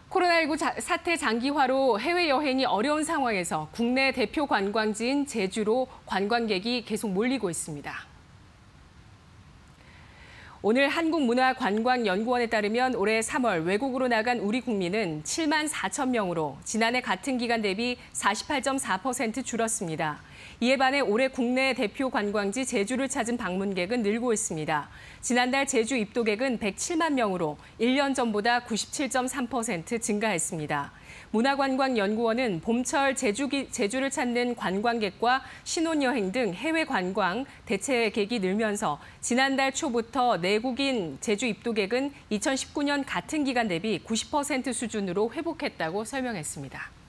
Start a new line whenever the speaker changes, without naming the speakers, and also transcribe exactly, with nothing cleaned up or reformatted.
코로나십구 사태 장기화로 해외여행이 어려운 상황에서 국내 대표 관광지인 제주로 관광객이 계속 몰리고 있습니다. 오늘 한국문화관광연구원에 따르면 올해 삼월 외국으로 나간 우리 국민은 칠만 사천 명으로 지난해 같은 기간 대비 사십팔 점 사 퍼센트 줄었습니다. 이에 반해 올해 국내 대표 관광지 제주를 찾은 방문객은 늘고 있습니다. 지난달 제주 입도객은 백칠만 명으로 일 년 전보다 구십칠 점 삼 퍼센트 증가했습니다. 문화관광연구원은 봄철 제주, 제주를 찾는 관광객과 신혼여행 등 해외 관광 대체객이 늘면서 지난달 초부터 내국인 제주 입도객은 이천십구 년 같은 기간 대비 구십 퍼센트 수준으로 회복했다고 설명했습니다.